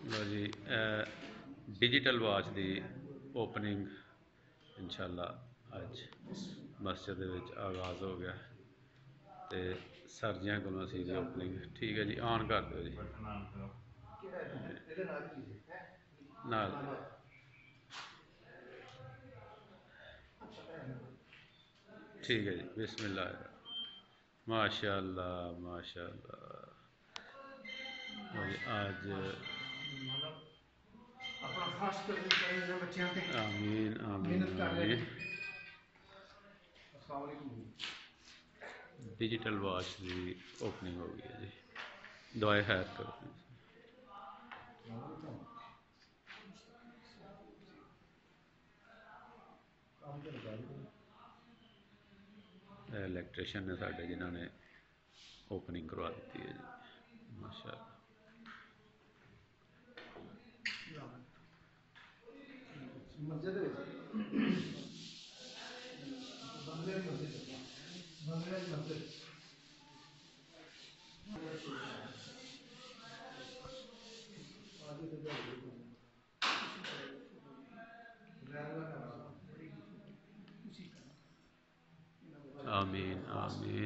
लो जी, digital watch की opening इंशाल्लाह अज मस्जिद आगाज़ हो गया। तो सर जियां को असी जी ओपनिंग ठीक है जी, ऑन कर दो जी नाल। ठीक है जी, बिस्मिल्लाह। माशाअल्लाह माशाअल्लाह। आज आमीन आमीन आमीन। डिजिटल वॉच की ओपनिंग हो गई है जी। दुआए खैर करो। इलैक्ट्रीशियन ने साढ़े जिन्होंने ओपनिंग करवा दी है जी, माशाअल्लाह। आमीन आमीन।